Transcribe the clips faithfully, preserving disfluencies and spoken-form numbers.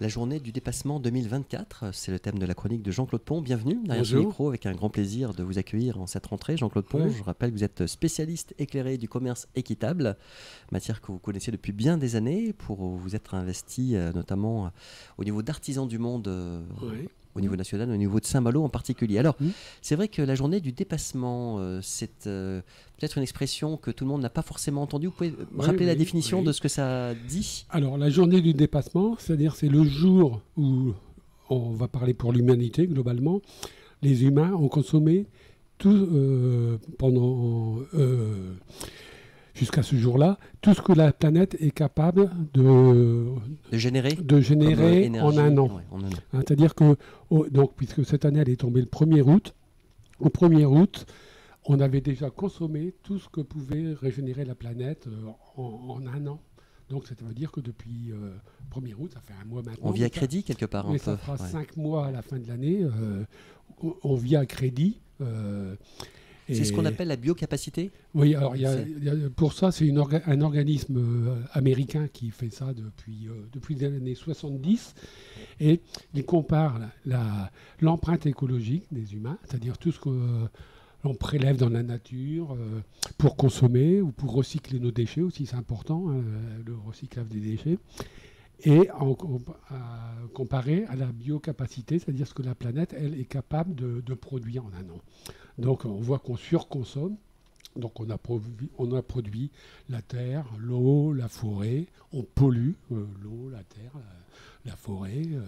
La journée du dépassement deux mille vingt-quatre, c'est le thème de la chronique de Jean-Claude Pont. Bienvenue derrière ce Bonjour. micro, avec un grand plaisir de vous accueillir en cette rentrée. Jean-Claude Pont, Oui. je rappelle que vous êtes spécialiste éclairé du commerce équitable, matière que vous connaissez depuis bien des années, pour vous être investi euh, notamment euh, au niveau d'artisans du monde, euh, Oui. au niveau national, au niveau de Saint-Malo en particulier. Alors, Mmh. c'est vrai que la journée du dépassement, euh, c'est euh, peut-être une expression que tout le monde n'a pas forcément entendue. Vous pouvez me Oui, rappeler la oui, définition oui. de ce que ça dit ? Alors, la journée du dépassement, c'est-à-dire c'est le jour où, on va parler pour l'humanité globalement, les humains ont consommé tout, euh, pendant, euh, jusqu'à ce jour-là, tout ce que la planète est capable de, De générer de générer comme, euh, énergie, en un an. ouais, en un an. Hein, c'est-à-dire que, oh, donc, puisque cette année elle est tombée le premier août, au premier août, on avait déjà consommé tout ce que pouvait régénérer la planète euh, en, en un an. Donc ça veut dire que depuis euh, premier août, ça fait un mois maintenant. On vit à mais ça- crédit quelque part un Mais peu. ça fera ouais. cinq mois à la fin de l'année. euh, on, on vit à crédit. euh, C'est et- ce qu'on appelle la biocapacité. Oui, alors il y a- C'est- il y a- pour ça, c'est une orga- un organisme euh, américain qui fait ça depuis, euh, depuis les années soixante-dix. Et il compare la- la- l'empreinte écologique des humains, c'est-à-dire tout ce que euh, l'on prélève dans la nature euh, pour consommer ou pour recycler nos déchets aussi, c'est important, hein, le recyclage des déchets. Et en, comp- à- comparé à la biocapacité, c'est-à-dire ce que la planète, elle, est capable de, de produire en un an. Donc on voit qu'on surconsomme. Donc on a, produit, on a produit la terre, l'eau, la forêt, on pollue euh, l'eau, la terre, la, la forêt. euh.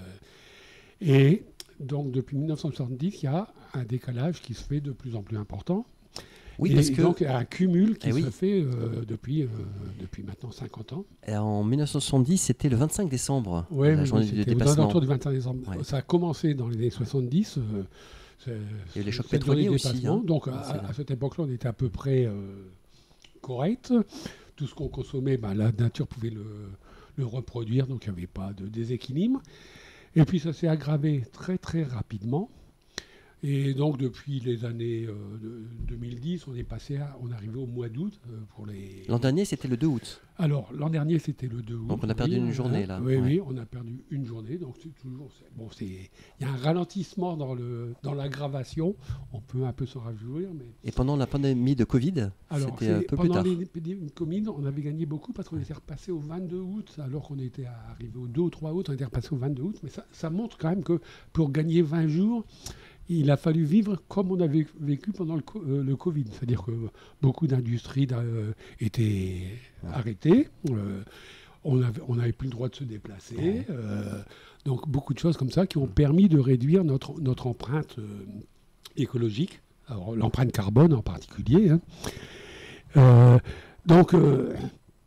et donc depuis mille neuf cent soixante-dix, il y a un décalage qui se fait de plus en plus important. Oui, et parce que donc il y a un cumul qui Eh se oui. fait euh, depuis, euh, depuis maintenant cinquante ans. en mille neuf cent soixante-dix, c'était le vingt-cinq décembre, Ouais, la oui, journée oui, du c'était aux dépassement. alentours du vingt et un décembre. Ouais. Ça a commencé dans les années soixante-dix. euh, c'est- Il y a eu les chocs cette journée pétroliers de aussi, dépassement. hein. Donc Ouais, à, c'est vrai. à cette époque-là, on était à peu près euh, correct. Tout ce qu'on consommait, bah, la nature pouvait le, le reproduire, donc il n'y avait pas de déséquilibre. Et puis ça s'est aggravé très très rapidement. Et donc depuis les années euh, de- deux mille dix, on est passé, à, on est arrivé au mois d'août euh, pour les. L'an dernier, c'était le deux août. Alors, l'an dernier, c'était le deux août. Donc, on a perdu oui, une hein, journée, là. Oui, Ouais. oui, on a perdu une journée. Donc, c'est toujours. c'est- Bon, c'est. Il y a un ralentissement dans le dans l'aggravation. On peut un peu s'en réjouir, mais. Et pendant la pandémie de Covid, Alors, c'était un c'est- peu plus pendant tard. les Covid, on avait gagné beaucoup parce qu'on était repassé au vingt-deux août, alors qu'on était arrivé au deux ou trois août, on était repassé au vingt-deux août. Mais ça, ça montre quand même que pour gagner vingt jours, il a fallu vivre comme on avait vécu pendant le, co- euh, le Covid. C'est-à-dire que beaucoup d'industries euh, étaient arrêtées. euh, on avait- on n'avait plus le droit de se déplacer. euh, donc beaucoup de choses comme ça qui ont permis de réduire notre, notre empreinte euh, écologique. Alors l'empreinte carbone en particulier. hein. Euh, donc euh,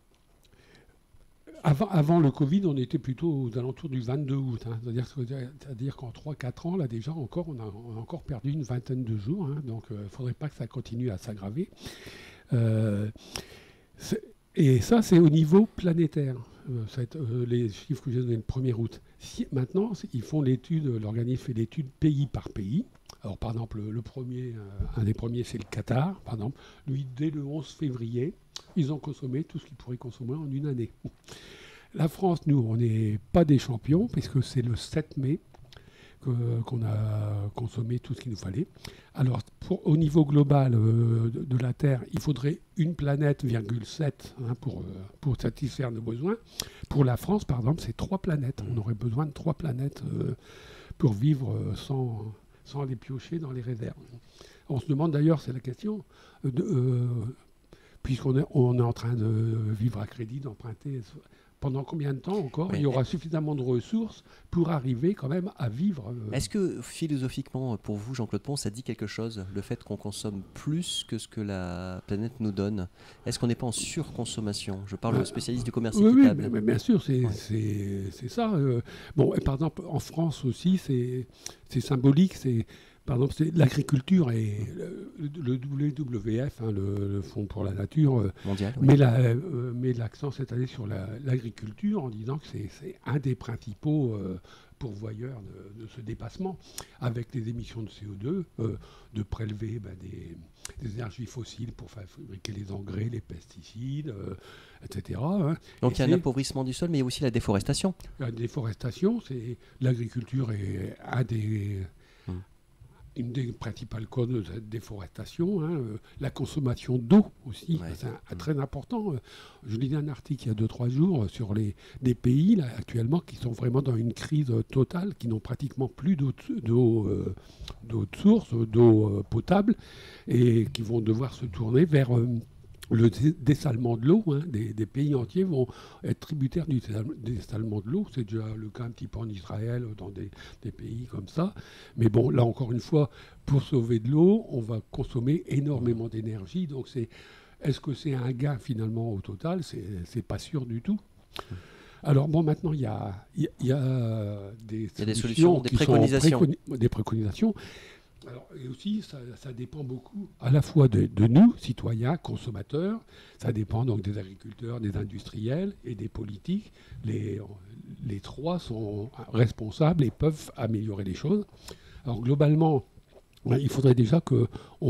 avant, avant le Covid, on était plutôt aux alentours du vingt-deux août. hein. C'est-à-dire, c'est-à-dire qu'en trois quatre ans, là déjà, encore, on, a, on a encore perdu une vingtaine de jours. hein. Donc il ne faudrait pas que ça continue à s'aggraver. Euh, c'est- et ça, c'est au niveau planétaire. Euh, ça va être, euh, les chiffres que j'ai donnés le premier août. Si, maintenant, c'est- ils font l'étude, l'organisme fait l'étude pays par pays. Alors, par exemple, le, le premier, euh, un des premiers, c'est le Qatar, par exemple. Lui, dès le onze février, ils ont consommé tout ce qu'ils pourraient consommer en une année. La France, nous, on n'est pas des champions, puisque c'est le sept mai que- qu'on a consommé tout ce qu'il nous fallait. Alors, pour, au niveau global euh, de, de la Terre, il faudrait une planète, virgule sept, hein, pour, euh, pour satisfaire nos besoins. Pour la France, par exemple, c'est trois planètes. On aurait besoin de trois planètes euh, pour vivre euh, sans, sans aller piocher dans les réserves. On se demande d'ailleurs, c'est la question, euh, de, euh, puisqu'on est, on est en train de vivre à crédit, d'emprunter, pendant combien de temps encore Oui. il y aura suffisamment de ressources pour arriver quand même à vivre euh, Est-ce que philosophiquement, pour vous, Jean-Claude Pont, ça dit quelque chose, le fait qu'on consomme plus que ce que la planète nous donne? Est-ce qu'on n'est pas en surconsommation? Je parle Euh, aux spécialistes du commerce Oui, oui, équitable. mais, mais bien sûr, c'est Ouais. c'est- c'est ça. euh. Bon, et par exemple, en France aussi, c'est c'est symbolique. C'est par exemple, c'est l'agriculture et le, le W W F, hein, le, le Fonds pour la Nature, euh, Mondial, oui. met la- euh, met l'accent cette année sur la- l'agriculture en disant que c'est c'est un des principaux euh, pourvoyeurs de, de ce dépassement, avec les émissions de C O deux, euh, de prélever bah, des, des énergies fossiles pour fabriquer les engrais, les pesticides, euh, et cetera. Hein. Donc Et il y a un appauvrissement du sol, mais il y a aussi la déforestation. La déforestation, c'est l'agriculture est un des... Hum. Une des principales causes de cette déforestation, hein, euh, la consommation d'eau aussi, ouais. c'est un, un très important. Je lisais un article il y a deux trois jours sur les, des pays là, actuellement qui sont vraiment dans une crise totale, qui n'ont pratiquement plus d'eau d'eau euh, d'eau de source, d'eau euh, potable, et qui vont devoir se tourner vers... Euh, le dessalement de l'eau, hein, des, des pays entiers vont être tributaires du dessalement de l'eau. C'est déjà le cas un petit peu en Israël, dans des, des pays comme ça. Mais bon, là encore une fois, pour sauver de l'eau, on va consommer énormément d'énergie. Donc, c'est, est-ce que c'est un gain finalement au total ? C'est, c'est pas sûr du tout. Alors bon, maintenant il y a, y, y a des solutions, y a des, solutions, des qui préconisations. Sont préconi- des préconisations. Alors, et aussi, ça, ça dépend beaucoup à la fois de, de nous, citoyens, consommateurs, ça dépend donc des agriculteurs, des industriels et des politiques. Les, les trois sont responsables et peuvent améliorer les choses. Alors globalement, il faudrait déjà qu'on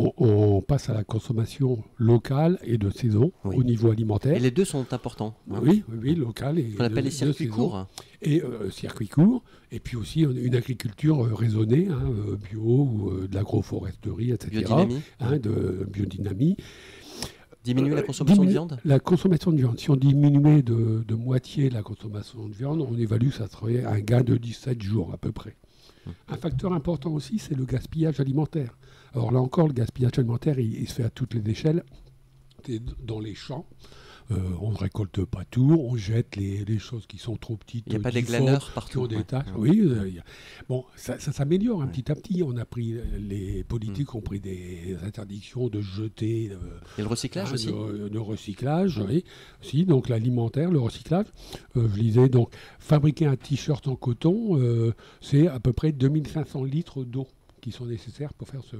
on passe à la consommation locale et de saison oui. au niveau alimentaire. Et les deux sont importants. Hein. Oui, oui, oui, local et on appelle les circuits courts. Et euh, circuits courts. Et puis aussi une agriculture euh, raisonnée, hein, euh, bio ou euh, de l'agroforesterie, et cetera. Biodynamie. Hein, de biodynamie. Diminuer euh, la consommation diminu- de viande. La consommation de viande. Si on diminuait de, de moitié la consommation de viande, on évalue que ça serait un gain de dix-sept jours à peu près. Un facteur important aussi, c'est le gaspillage alimentaire. Alors là encore, le gaspillage alimentaire, il, il se fait à toutes les échelles. C'est dans les champs, euh, on ne récolte pas tout, on jette les, les choses qui sont trop petites. Il n'y a pas des glaneurs partout. Des ouais. tâches. Oui, euh, y a... bon, ça, ça s'améliore hein, ouais. petit à petit. On a pris, les politiques mmh. ont pris des interdictions de jeter. Euh, Et le recyclage hein, aussi. De, de recyclage, mmh. oui. Si, donc l'alimentaire, le recyclage. Euh, je lisais donc fabriquer un t-shirt en coton, euh, c'est à peu près deux mille cinq cents litres d'eau qui sont nécessaires pour faire ce,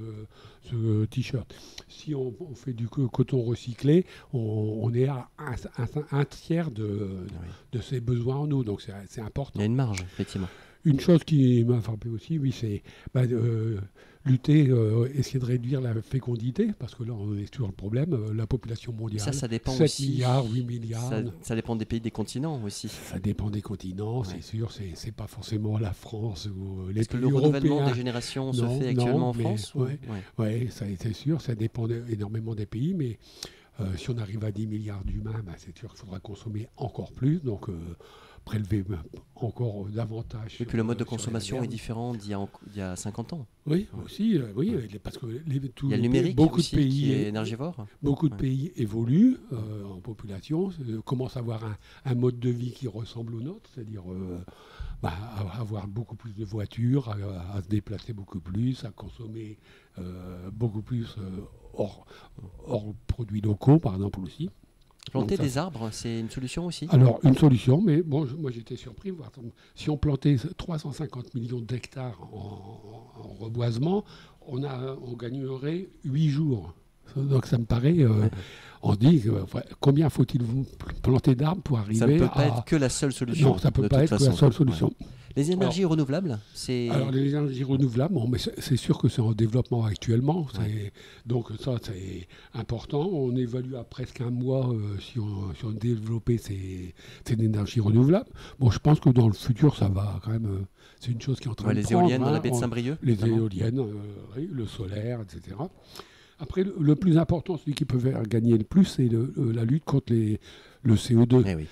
ce t-shirt. Si on, on fait du coton recyclé, on, on est à un, un, un tiers de, oui. de ses besoins en eau, donc c'est, c'est important. Il y a une marge, effectivement. Une chose qui m'a frappé aussi, oui, c'est bah, euh, lutter, euh, essayer de réduire la fécondité, parce que là, on est sur le problème, euh, la population mondiale, ça, ça dépend sept aussi, milliards, huit milliards. Ça, ça dépend des pays, des continents aussi. Ça dépend des continents, ouais. c'est sûr, c'est, c'est pas forcément la France ou les Est-ce pays que le européens. renouvellement des générations non, se fait actuellement non, en France Oui, ouais. ouais, ça, c'est sûr, ça dépend énormément des pays, mais euh, si on arrive à dix milliards d'humains, bah, c'est sûr qu'il faudra consommer encore plus, donc... Euh, prélever encore davantage. Et puis le mode de consommation est différent d'il y a, d'il y a cinquante ans. Oui, aussi, euh, oui, ouais. parce que les, tous il y a le les numérique pays, beaucoup aussi de pays qui est énergivore. Beaucoup de ouais. pays évoluent euh, en population, euh, commencent à avoir un, un mode de vie qui ressemble au nôtre, c'est-à-dire euh, bah, avoir beaucoup plus de voitures, à, à se déplacer beaucoup plus, à consommer euh, beaucoup plus euh, hors, hors produits locaux, par exemple aussi. Planter ça, des arbres, c'est une solution aussi ? Alors, une solution, mais bon, je, moi j'étais surpris. Voir, si on plantait trois cent cinquante millions d'hectares en, en, en reboisement, on, a, on gagnerait huit jours. Donc ça me paraît... Euh, ouais. On se dit, euh, combien faut-il vous planter d'arbres pour arriver à... Ça ne peut à... pas être que la seule solution. Non, ça ne peut pas être façon. que la seule solution. Ouais. Les énergies alors, renouvelables, c'est... Alors, les énergies renouvelables, bon, mais c'est, c'est sûr que c'est en développement actuellement. C'est, ouais. Donc, ça, c'est important. On évalue à presque un mois euh, si, on, si on développait ces, ces énergies renouvelables. Bon, je pense que dans le futur, ça va quand même... Euh, c'est une chose qui est en train ouais, de les prendre. Les éoliennes hein, dans la baie de on, Saint-Brieuc Les notamment. éoliennes, euh, oui, le solaire, et cetera. Après, le, le plus important, celui qui peut faire gagner le plus, c'est le, le, la lutte contre les, le C O deux. Eh oui.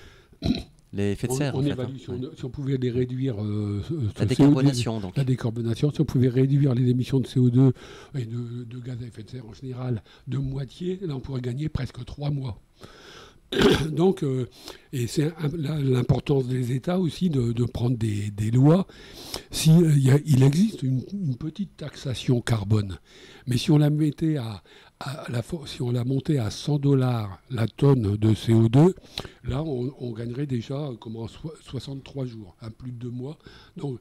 Les effets de serre, on, en on fait. évalue, Hein. si, on, si on pouvait les réduire... Euh, la décarbonation, C O deux, donc. La décarbonation, si on pouvait réduire les émissions de C O deux et de, de gaz à effet de serre en général de moitié, là, on pourrait gagner presque trois mois. Donc, euh, et c'est un, la, l'importance des États aussi de, de prendre des, des lois. Si, euh, y a, il existe une, une petite taxation carbone, mais si on la mettait à, à la, si on la montait à cent dollars la tonne de C O deux, là on, on gagnerait déjà comment, soixante-trois jours, à plus de deux mois. Donc,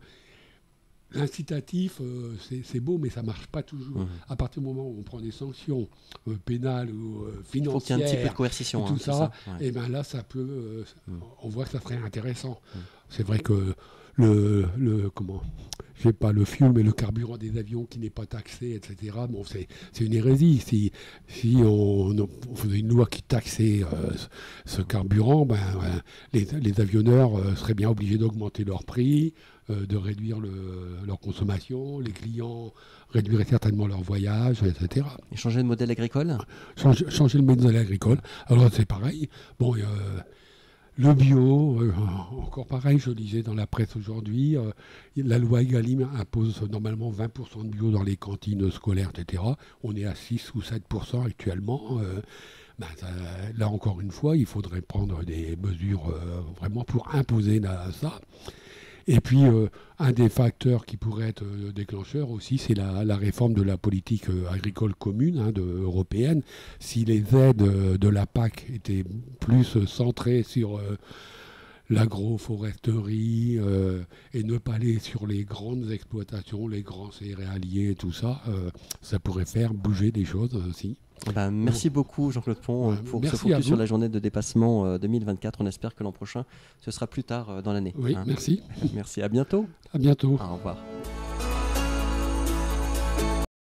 l'incitatif, euh, c'est, c'est beau, mais ça ne marche pas toujours. Mmh. À partir du moment où on prend des sanctions euh, pénales ou euh, financières, il faut qu'il y ait un petit peu de coercition. Et tout hein, ça, ça ouais. Et ben là, ça peut. Euh, mmh. On voit que ça serait intéressant. Mmh. c'est vrai que le, le comment, je sais pas, le fuel, mais le carburant des avions qui n'est pas taxé, et cetera. Bon, c'est, c'est une hérésie. Si, si on, on faisait une loi qui taxait euh, ce, ce carburant, ben, ben, les, les avionneurs euh, seraient bien obligés d'augmenter leur prix, euh, de réduire le, leur consommation. Les clients réduiraient certainement leur voyage, et cetera. Et changer de modèle agricole ? Changer, changer le modèle agricole. Alors c'est pareil. Bon. Euh, Le bio, euh, encore pareil, je lisais dans la presse aujourd'hui, euh, la loi Egalim impose normalement vingt pour cent de bio dans les cantines scolaires, et cetera. On est à six ou sept pour cent actuellement. Euh, ben, ça, là, encore une fois, il faudrait prendre des mesures euh, vraiment pour imposer la, ça. Et puis, euh, un des facteurs qui pourrait être euh, déclencheur aussi, c'est la, la réforme de la politique euh, agricole commune hein, de, européenne. Si les aides euh, de la P A C étaient plus euh, centrées sur euh, l'agroforesterie euh, et ne pas aller sur les grandes exploitations, les grands céréaliers et tout ça, euh, ça pourrait faire bouger des choses aussi. Ben, merci beaucoup Jean-Claude Pont Ouais, pour merci ce focus à sur vous. la journée de dépassement euh, deux mille vingt-quatre. On espère que l'an prochain, ce sera plus tard euh, dans l'année. Oui, hein. merci. Merci, à bientôt. À bientôt. Au revoir.